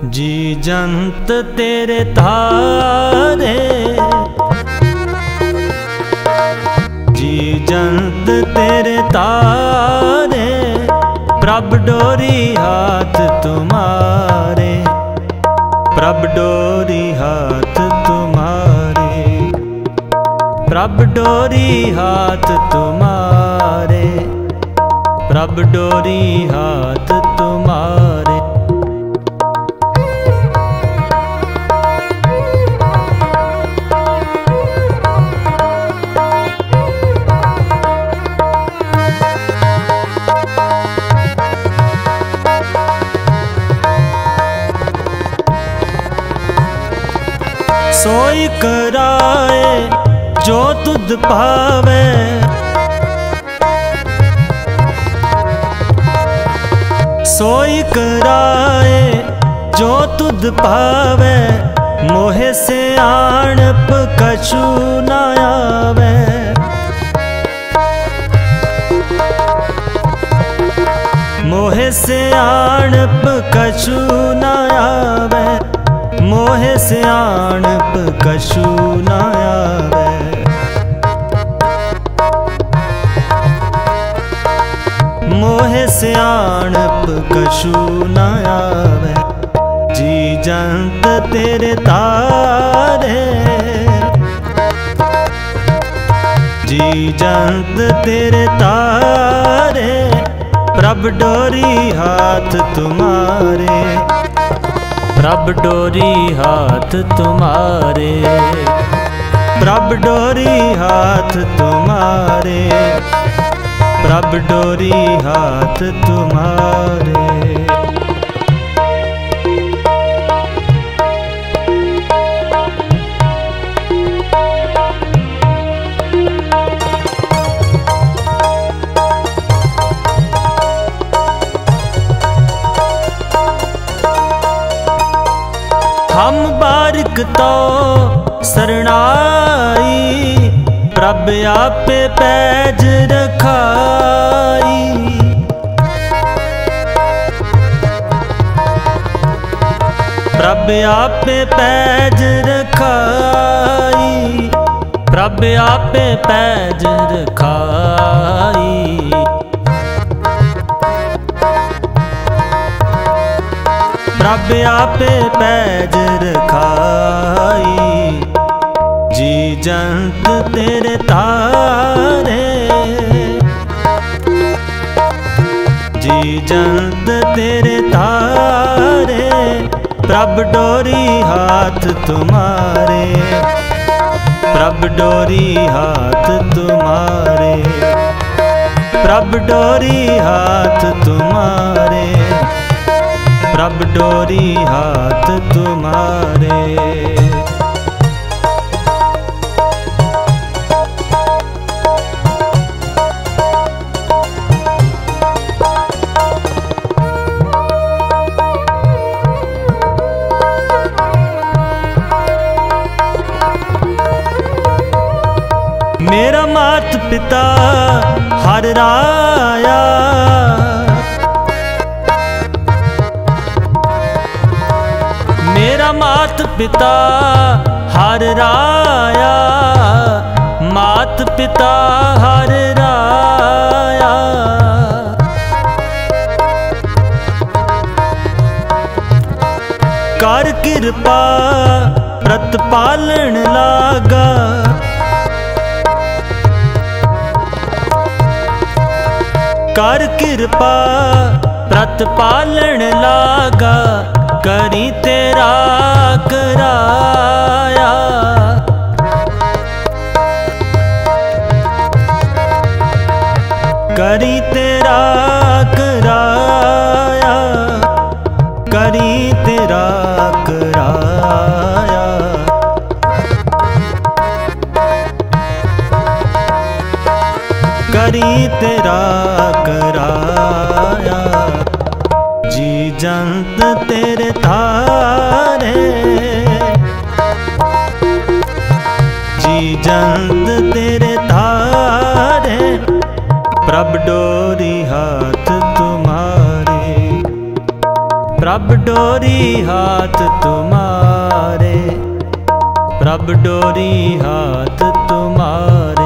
जी जंत तेरे तारे, जी जंत तेरे तारे, प्रभ डोरी हाथ तुम्हारे, प्रभ डोरी हाथ तुम्हारे, प्रभ डोरी हाथ तुम्हारे, प्रभ डोरी हाथ तुम्हारे। सोई कराए जो तुध पावे, सोई कराए जो तुध पावे, मोहे से आणप कछु न आवे। मोहे से आणप कछु न आवे, मोहे से आणप कछु न आवे। मोहे से आणप कछु न आवे। जी जंत तेरे तारे, जी जंत तेरे तारे, प्रभ डोरी हाथ तुम्हारे, प्रभ डोरी हाथ तुम्हारे, प्रभ डोरी हाथ तुम्हारे, प्रभ डोरी हाथ तुम्हारे। हम बारिक तो शरणाई, प्रभ आपे पैज रखाई। प्रभ आपे पैज रखाई, प्रभ आपे पैज रखाई। प्रभ आपे पैज रखाई। जी जंत तेरे तारे, जी जंत तेरे तारे, प्रभ डोरी हाथ तुम्हारे, प्रभ डोरी हाथ तुम्हारे, प्रभ डोरी हाथ तुम्हारे, प्रभ डोरी हाथ तुम्हारे। मेरा मात पिता हर राया, मेरा मात पिता हर राया, मात पिता हर राया। कर कृपा प्रतिपालन लागा, कर कृपा प्रतिपालन लागा, करी तेरा कराया। करी तेरा कराया, करी तेरा कराया। करी तेरा कराया। जी जंत तेरे तारे, जी जंत तेरे तारे, प्रभ डोरी हाथ तुम्हारे, प्रभ डोरी हाथ तुम्हारे, प्रभ डोरी हाथ तुम्हारे।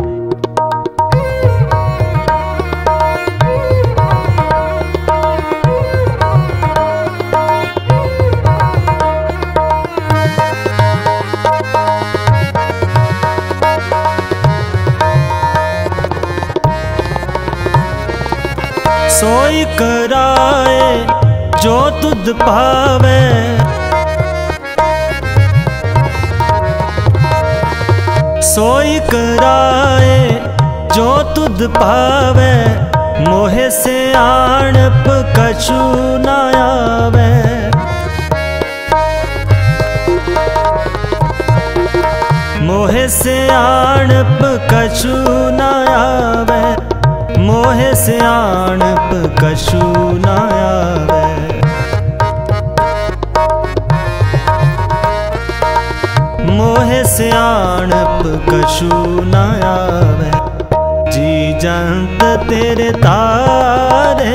सोई कराए जो तुध पावे, सोई कराए जो तुध पावे, मोहे से आणप कछु न आवे। मोहे से आणप कछु न आवे, मोहे से आणप कछु न आवे। मोहे से आणप कछु न आवे। जी जंत तेरे तारे,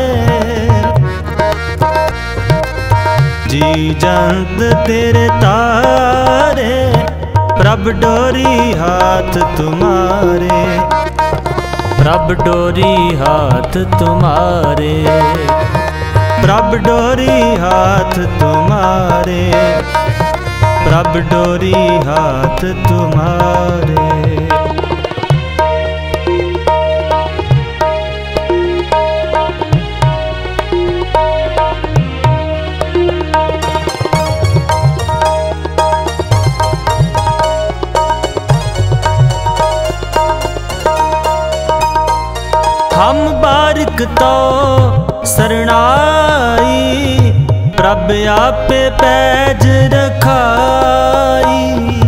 जी जंत तेरे तारे, प्रभ डोरी हाथ तुम्हारे, प्रभ डोरी हाथ तुम्हारे, प्रभ डोरी हाथ तुम्हारे, प्रभ डोरी हाथ तुम्हारे। हम बारिक तो शरणाई, प्रभ आपे पैज रखाई।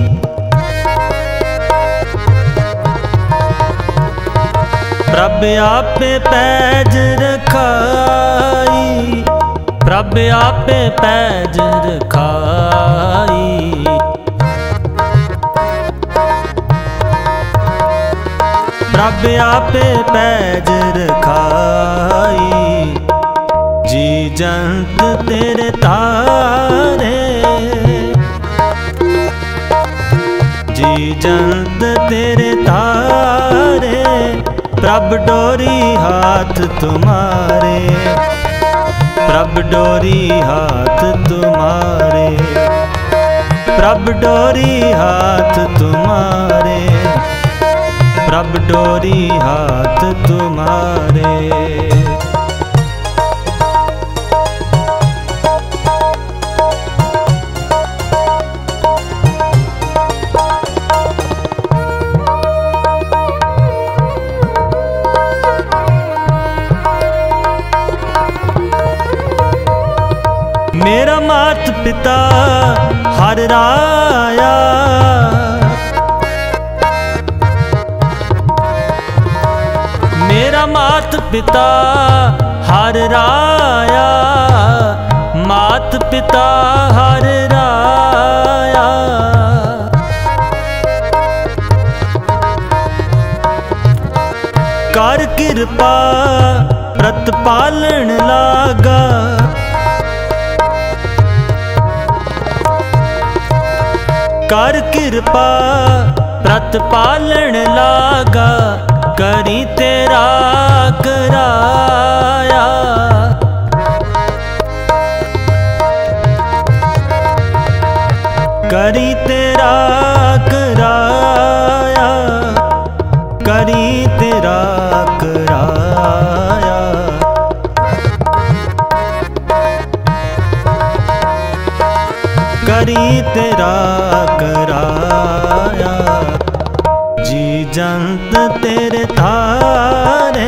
प्रभ आपे पैज रखाई, प्रभ आपे पैज रखाई। प्रभ आपे पैज रखाई। जी जंत तेरे तारे, जी जंत तेरे तारे, प्रभ डोरी हाथ तुम्हारे, प्रभ डोरी हाथ तुम्हारे, प्रभ डोरी हाथ तुम्हारे, प्रभ डोरी हाथ तुम्हारे। मेरा मात पिता हर राया, मेरा मात पिता हर राया, मात पिता हर राया। कर कृपा प्रतिपालन लागा, कर कृपा प्रतिपालन लागा, करी तेरा कराया। करी तेरा कराया, करी तेरा कराया। करी तेरा कराया। जी जंत तेरे तारे,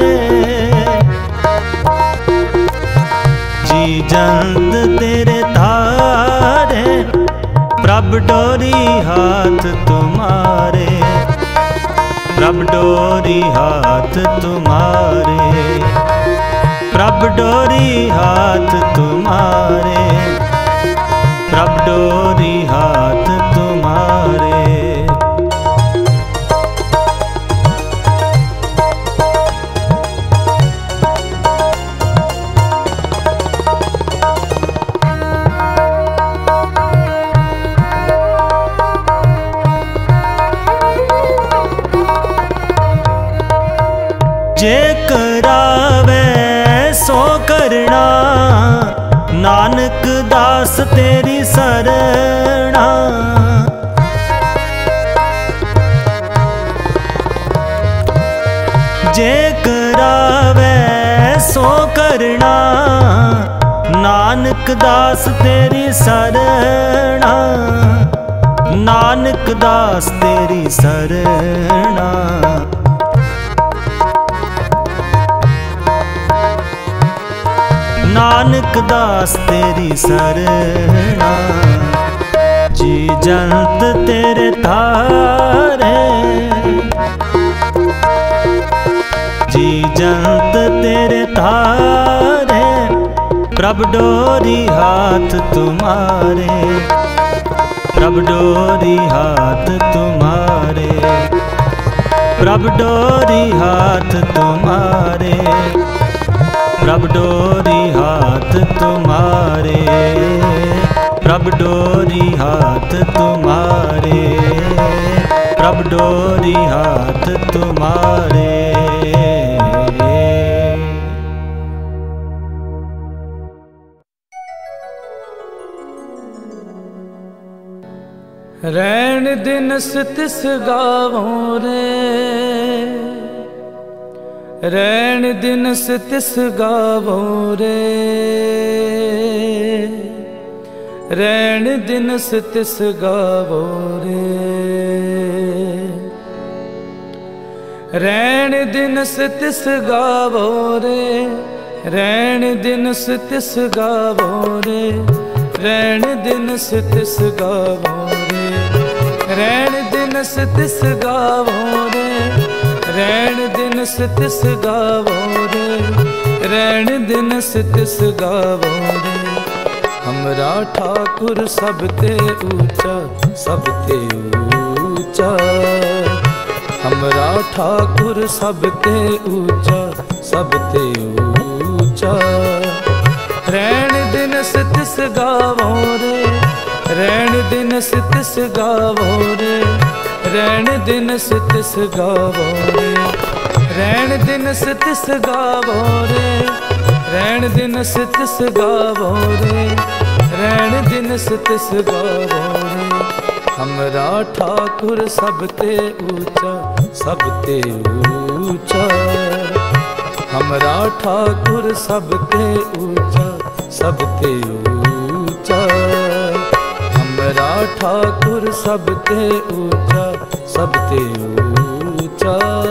जी जंत तेरे तारे, प्रभ डोरी हाथ तुम्हारे, प्रभ डोरी हाथ तुम्हारे, प्रभ डोरी हाथ तुम्हारे, प्रभ डोरी हाथ तुम्हारे। तेरी सरना। जे करावे सो करना, नानक दास तेरी सरना। नानक दास तेरी सरना। नानक दास तेरी सरना। जी जंत तेरे तारे, जी जंत तेरे तारे, प्रभ डोरी हाथ तुम्हारे। प्रभ डोरी हाथ तुम्हारे। प्रभ डोरी हाथ तुम्हारे। प्रभ डोरी हाथ तुम्हारे। प्रभ डोरी हाथ तुम्हारे। प्रभ डोरी हाथ तुम्हारे। रैन दिन तिस गावों रे, रैन दिन तिस गावों रे, रैन दिन तिस गावों रे, रैन दिन तिस गावों रे, रैन दिन तिस गावों रे, रैन दिन तिस गावों रे, रैन दिन तिस गावों रे, रैन दिन तिस गावों रे, रैन दिन तिस गावों रे। हमरा ठाकुर सबते ऊंचा, सबते ऊंचा, हमरा ठाकुर सबते ऊंचा, सबते ऊंचा। रैन दिन तिस गावों रे, रैन दिन तिस गावों रे, रैन दिन तिस गावों रे, रैन दिन तिस गावों रे, रैन दिन तिस गावों रे, रैन दिन तिस गावों रे। हमरा ठाकुर सबते ऊंचा, सबते ऊंचा, हमरा ठाकुर सबते ऊंचा, सबते ऊंचा, हमरा ठाकुर सबते ऊंचा, सबते ऊंचा।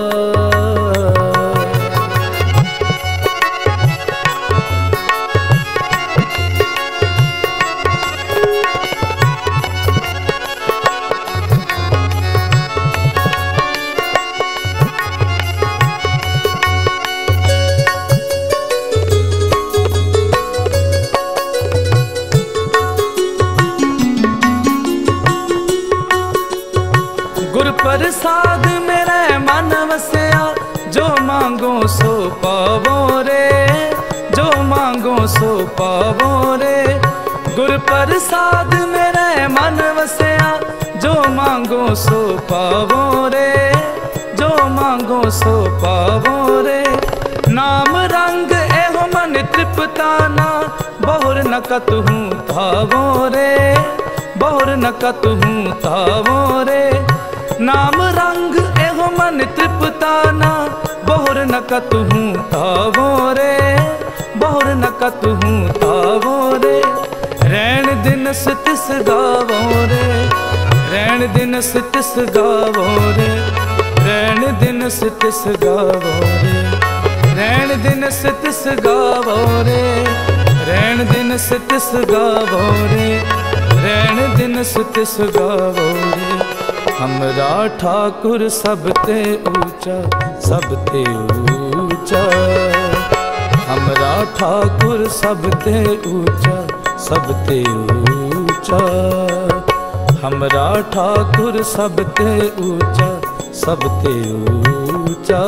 गुर प्रसाद मेरे मन वसया, जो मांगो सो पावो रे, जो मांगो सो पावो रे। गुर प्रसाद मेरे मन वसया, जो मांगो सो पावो रे, जो मांगो सो पावो रे। नाम रंग एहो मन तृप्ताना, बहुर न कतहूँ तावो रे, बहुर न कतहूँ तावो रे। नाम रंग एहो मन तृप्ताना, बहुर न कतहूँ तावो रे, बहुर न कतहूँ तावो रे। रैन दिन तिस गावों रे, रैन दिन तिस गावों रे, रैन दिन तिस गावों रे, रैन दिन तिस गावों रे, रैन दिन तिस गावों रे, रैन दिन तिस गावों रे। हमरा ठाकुर सबते ऊंचा, सबते ऊंचा, हमरा ठाकुर सबते ऊंचा, सबते ऊंचा, हमरा ठाकुर सबते ऊंचा, सबते ऊंचा।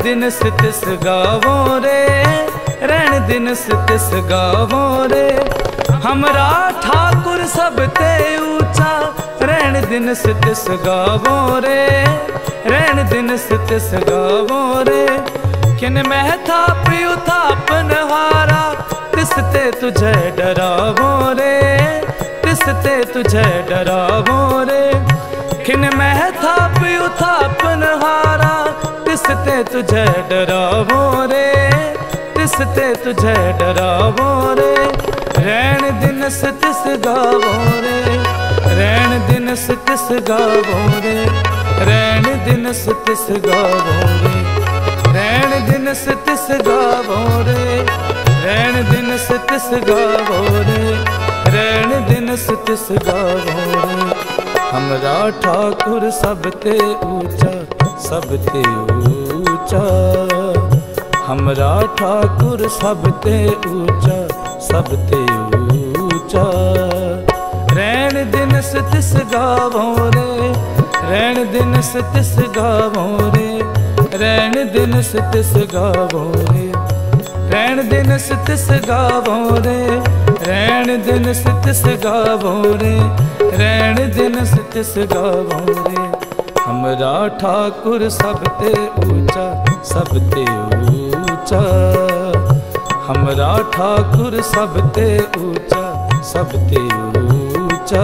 दिन तिस गावों रे, रैन दिन तिस गावों रे। हमरा ठाकुर सब ते ऊंचा, रैन दिन तिस गावों रे, रैन दिन तिस गावों रे। किन मह थाप उथापन हारा, तिस ते तुझे डरावों रे, तिस ते तुझे डरावों रे। किन मह थाप उथापन हारा, तिस ते तुझे डरावों रे, तिस ते तुझे डरावों रे। रैन दिन तिस गावों रे, रैन दिन तिस गावों रे, रैन दिन तिस गावों रे, रैन दिन तिस गावों रे, रैन दिन तिस गावों रे, रैन दिन तिस गावों रे। हमरा ठाकुर सब ते ऊंचा, सब ते ऊंचा। हमरा ठाकुर सब ते ऊंचा, सब ते ऊंचा। रैन दिन तिस गावों रे, रैन दिन तिस गावों रे, रैन दिन तिस गावों रे, रैन दिन तिस गावों रे, रैन दिन तिस गावों रे, रैन दिन तिस गावों रे। हमरा ठाकुर सब ते ऊंचा, सब ते ऊंचा। हमरा ठाकुर सब ते ऊंचा, सब ते ऊंचा।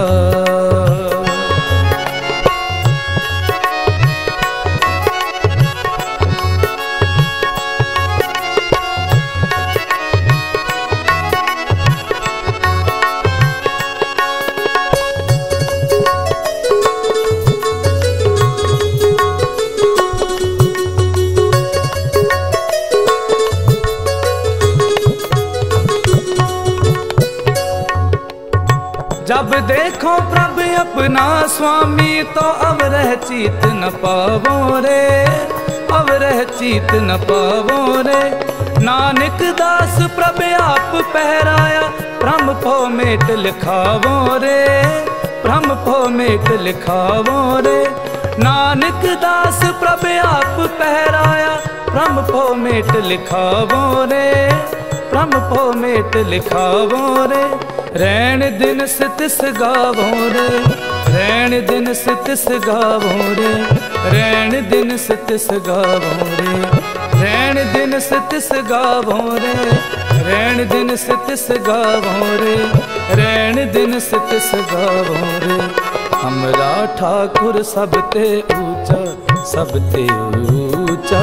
जब देखो प्रभु अपना स्वामी, तो अवरह चीत न पावो रे, अवरह चीत न पावो रे। नानक दास प्रभु आप पहराया, ब्रह्म पो मेट लिखावो रे, ब्रह्म पो मेट लिखावो रे। नानक दास प्रभु आप पहराया, ब्रह्म पो मेट लिखावो रे, ब्रह्म पो मेट लिखावो रे। रैन दिन तिस गावों रे, रैन दिन तिस गावों रे, रैन दिन तिस गावों रे, रैन दिन तिस गावों रे, रैन दिन तिस गावों रे, रैन दिन तिस गावों रे। हमरा ठाकुर सब ते ऊंचा, सब ते ऊंचा।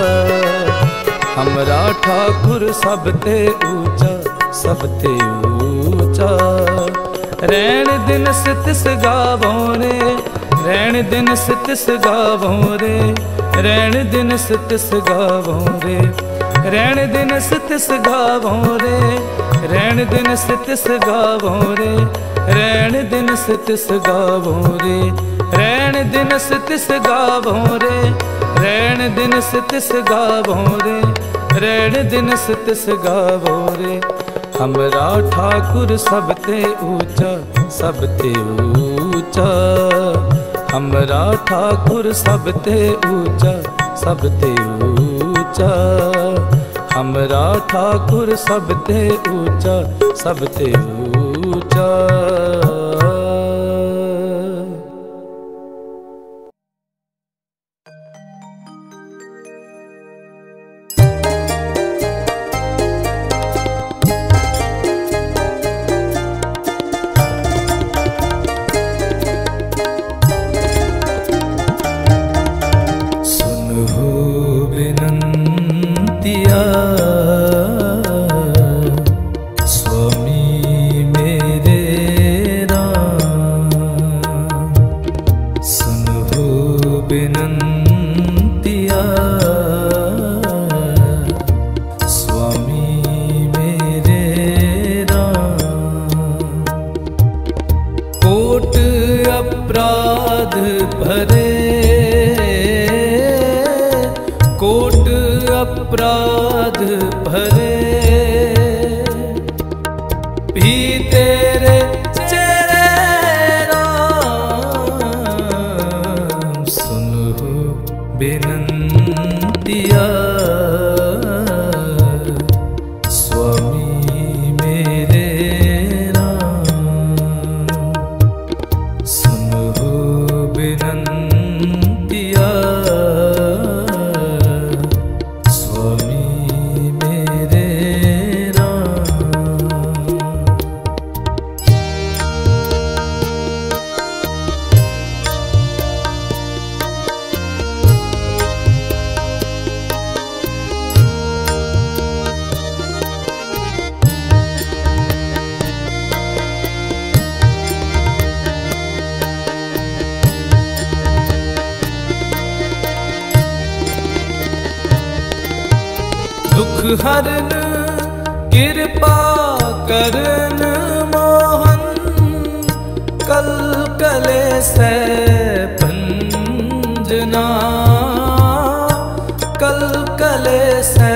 हमरा ठाकुर सब ते ऊंचा, सब ते ऊंचा। रैन दिन तिस गावों रे, रैन दिन तिस गावों रे, रैन दिन तिस गावों रे, रैन दिन तिस गावों रे, रैन दिन तिस गावों रे, रैन दिन तिस गावों रे, रैन दिन तिस गावों रे, रैन दिन तिस गावों रे, रैन दिन तिस गावों रे। हमरा ठाकुर सब ते ऊंचा, सब ते ऊंचा। हमरा ठाकुर सब ते ऊंचा, सब ते ऊंचा। हमरा ठाकुर सब ते ऊंचा, सब ते ऊंचा। अपराध भरे भी तेरे चेहरे राम सुनो बिनंतिया। दुख हरन कृपा करन मोहन, कल कले से भंजना, कल कले से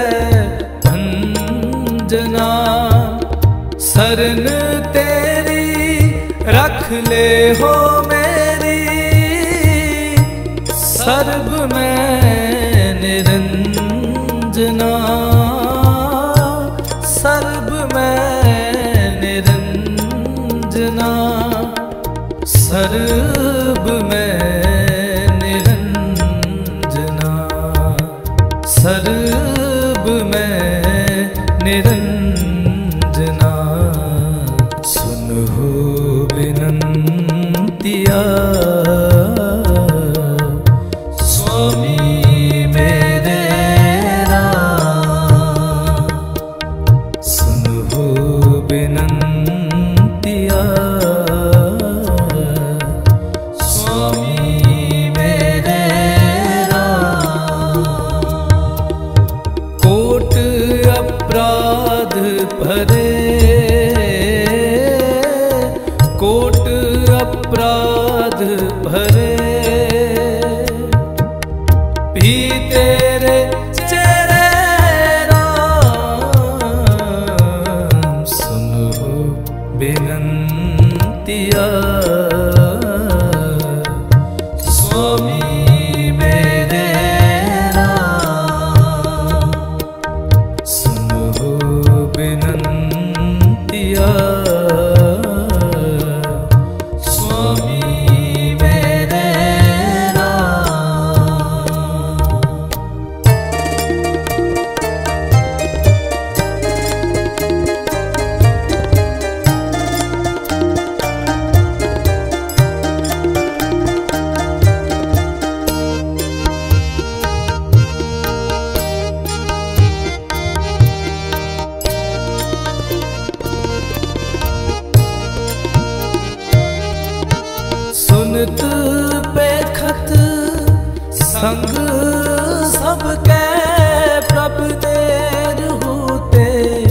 भंजना। शरण तेरी रख ले हो मेरी, सर्ब में निरंजना, सर्ब में निरंजना, सर्ब में निरंजना, सर्ब में निरंजना। सुनो बिनंतिया स्वामी मेरे राम, सुनो बिनंतिया स्वामी मेरे राम। कोट अपराध भरे, कोट अपराध भरे, भी तेरे चेहरे राम। सुनो बिनंतिया स्वामी मेरे राम, सुनो बिनंतिया स्वामी मेरे सुनत पे खत संग सबके प्रभ देर होते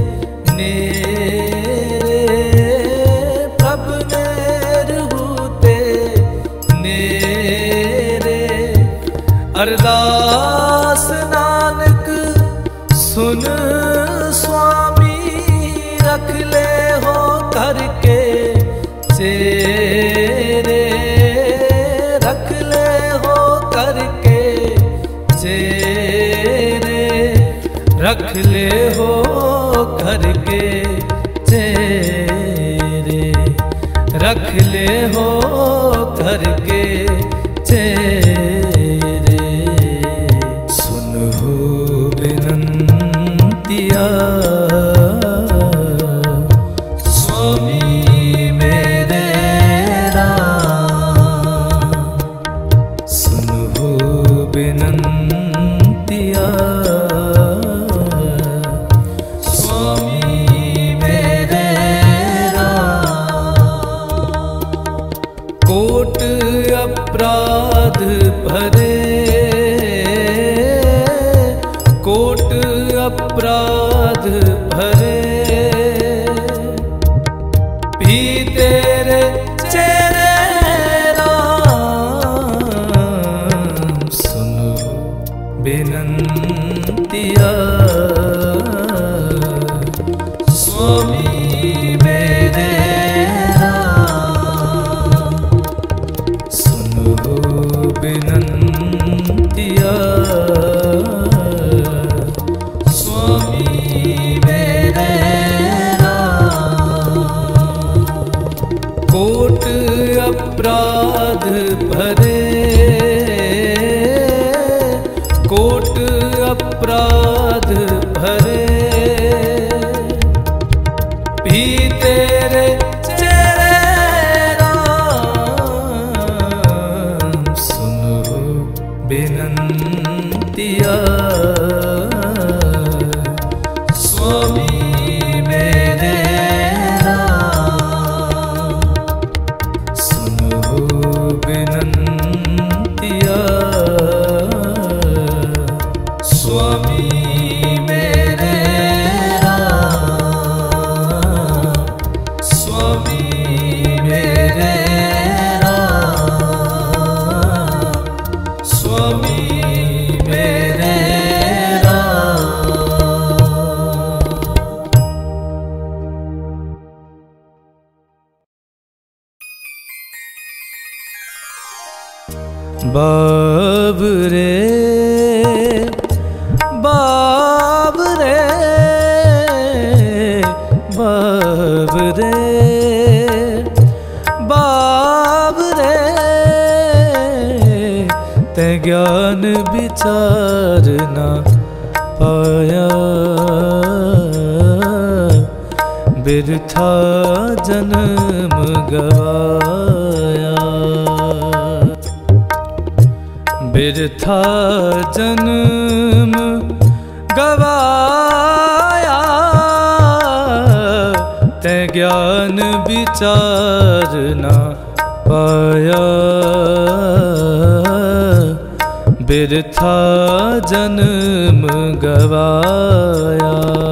नेरे, प्रभ देर होते नेरे। अरदास नानक सुन स्वामी, रख ले हो करके चेरे, रख ले हो करके चेरे, रख ले हो करके चेरे, रख ले हो करके चेरे। सुनो बिनंतिया स्वामी मेरे राम, सुनो बिनंतिया स्वामी मेरे राम। कोट अपराध भरे, कोट अपराध भरे, भी तेरे चेहरे राम। सुनो बिनंतिया स्वामी मेरे राम, सुनो बिनंतिया स्वामी मेरे बाबरे बाबरे बाबरे बाबरे ते ज्ञान विचार ना पाया बिरथा जन्म गवाया बिरथा जन्म गवाया ते ज्ञान विचार ना पाया बिरथा जन्म गवाया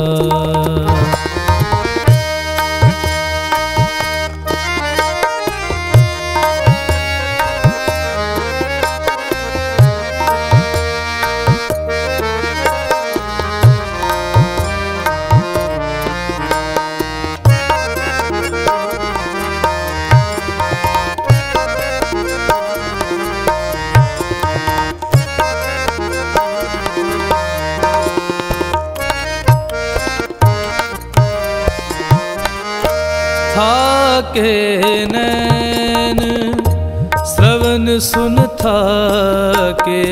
थाके नैन श्रवण सुन थाके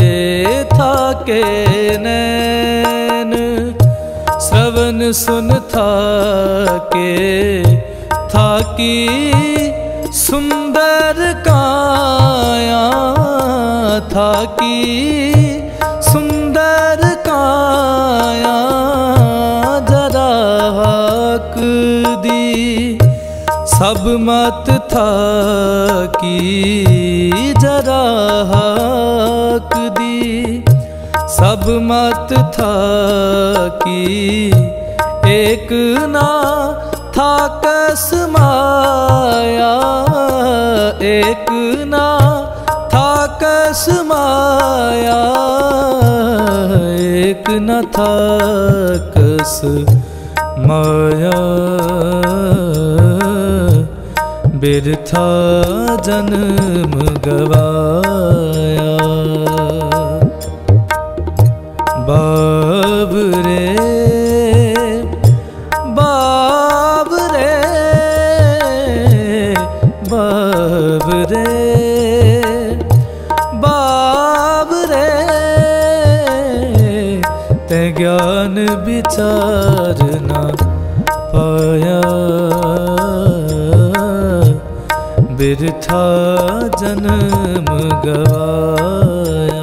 नैन श्रवण सुन थाके थाकी सुंदर काया थाकी सुंदर काया जरा हक दी सब मत था की जरा हक दी सब मत था की एक ना था कस माया एक ना था कस माया एक न था कस माया बिरथा जन्म गवाया बाबरे बाबरे बाबरे बाबरे ते ज्ञान विचार ना पाया बिरथा जन्म गवाया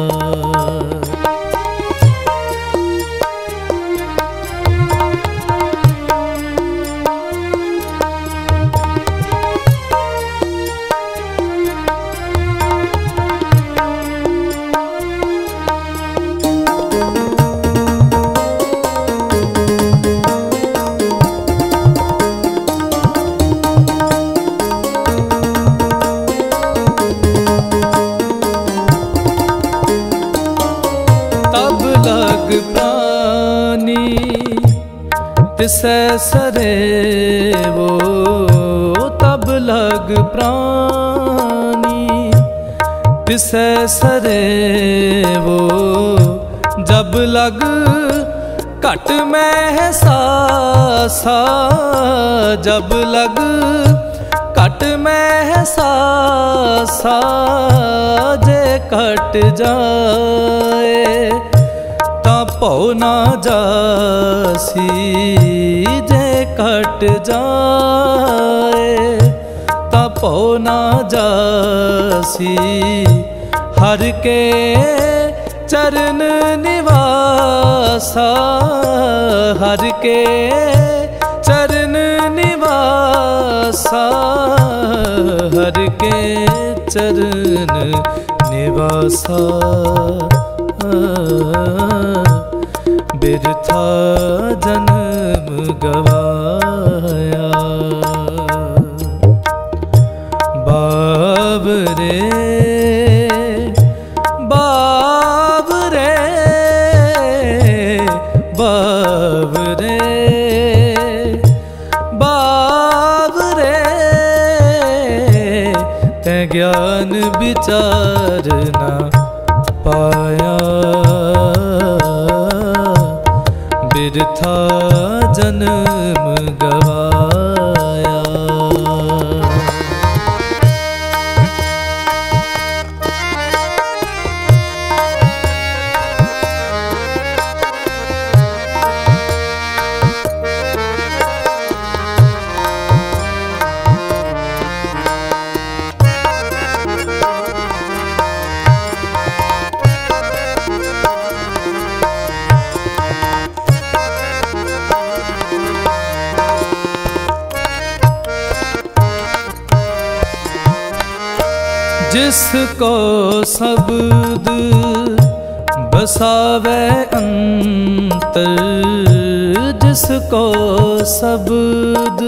प्राणी तिसै सरे वो तब लग प्राणी तिसै सरे वो जब लग घट में सासा जब लग घट में सासा जे घट जाए पौ ना जासी जे कट जाए पौ ना जासी हर के चरण निवासा हर के चरण निवासा हर के चरण निवासा बिरथा जन्म गवाया बाबरे बाबरे बाबरे बाबरे ते ज्ञान विचार ना पाया, बिरथा जन्म गवाया। जिसको शब्द बसावे अंतर, जिसको शब्द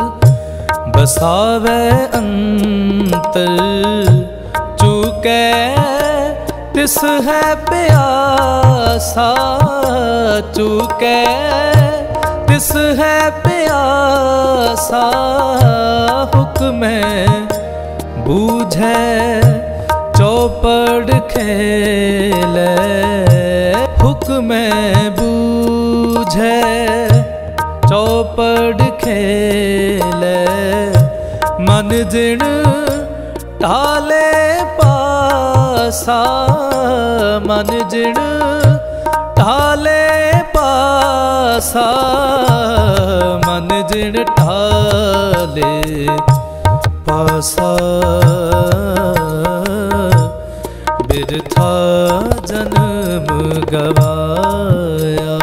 बसावे अंतर, चूके तिस है प्यासा, चूके तिस है प्यासा, हुक्म बूझे चौपड़ खेले, हुक्म बूझे चौपड़ खेले, मन जिण ढाले पासा, मन जिण ढाले पासा, मन जिण ढाले पासा, बिरथा जन्म गवाया।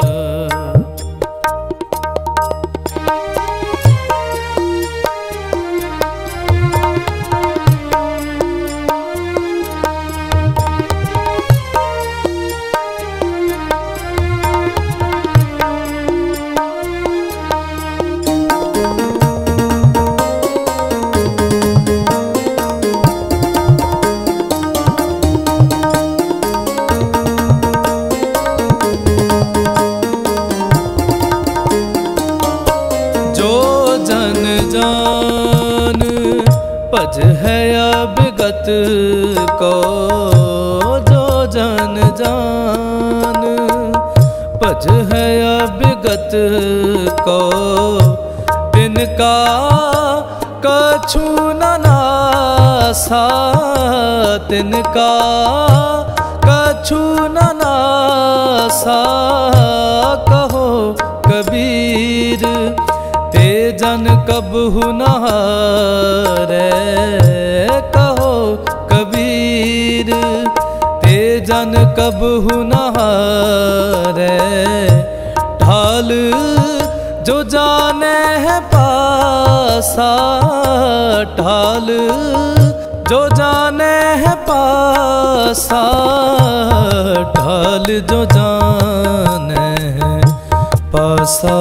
भज है अभिगत को, जो जन जान भज है अभिगत को, तिनका कछु न नासा, तिनका कछु न नासा, कहो कबीर ते जन कबहु न हारे, कहो कबीर ते जन कबहु न हारे, ढाल जो जाने है पासा, ढाल जो जाने है पासा, ढाल जो जाने है पासा,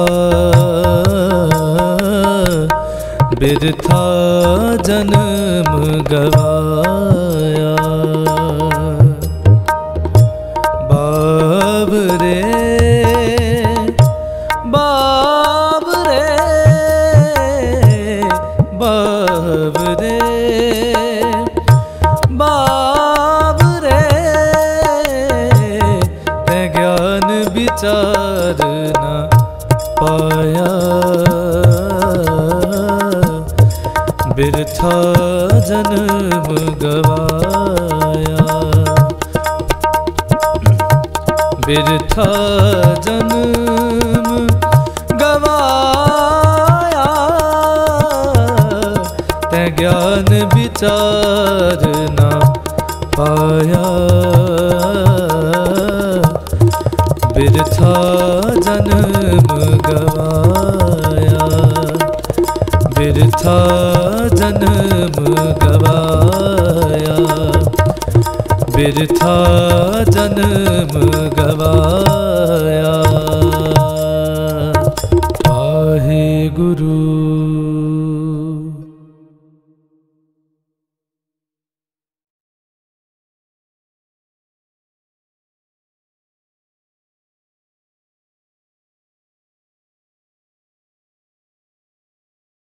बिरथा जन्म गवाया। बाब रे बाब रे बाब रे बाब रे, मैं ज्ञान विचार न पाया, बिरथा जन्म गवाया, बिरथा जन्म गवाया, ते ज्ञान विचार न पाया, बिरथा जन्म गवाया, बिरथा जन्म गवाया, बिरथा जन्म गवाया। वाहे गुरु।